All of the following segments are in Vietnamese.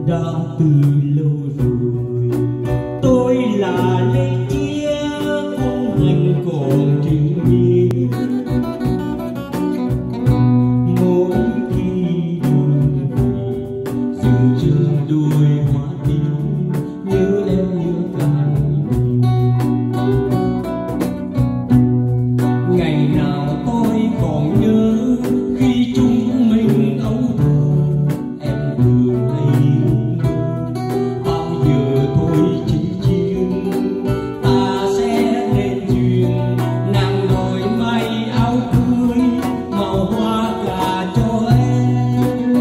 đã từ lâu rồi. Tôi là lê chia không hành còn chuyện miên. Mỗi khi đường về dừng chân đôi hoa tím, nhớ em nhớ cả ngày nào tôi còn nhớ khi chúng mình ấu thơ. Em thường hay bao giờ thôi chỉ chiên ta sẽ nên duyên, nàng đòi may áo cưới màu hoa cà cho em.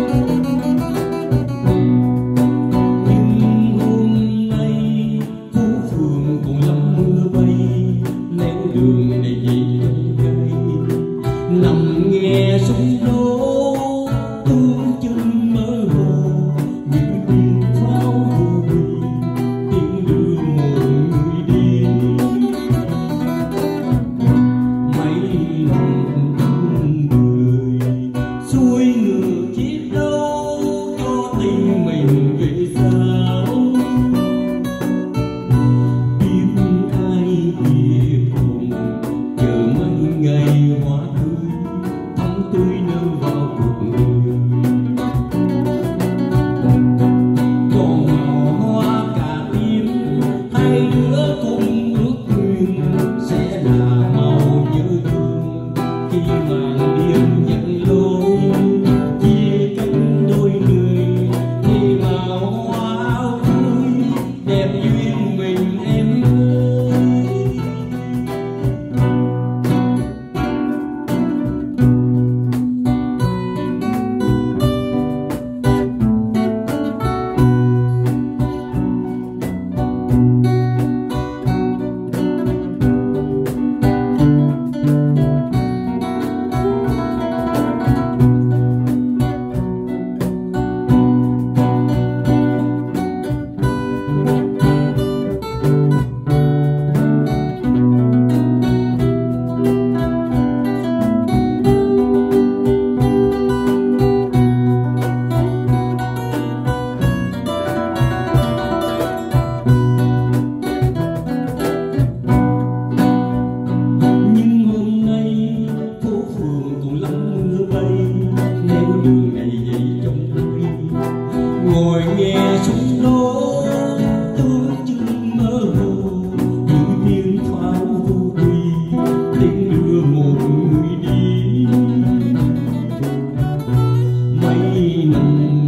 Nhưng hôm nay phố phường còn lắm mưa bay, nẻo đường đầy dây trong cây nằm nghe súng đổ tương chân mơ hồ như tiếng pháo vô bì, tiếng đưa một người đi. Mấy năm người xuôi ngược chiếc đâu cho tình mình về sao. Biết ai biết không chờ mấy ngày hoa tươi thắm tươi nở vào cuộc người. Còn màu hoa cà tím hai đứa cùng ước nguyện sẽ là màu nhớ thương khi màn đêm nhận lối chia cách đôi người. Thì màu hoa áo cưới đẹp duyên mình em ơi. Ngồi nghe súng nổ tương chân mơ hồ như tiếng pháo vô quy, tiếng đưa một người đi. Mấy năm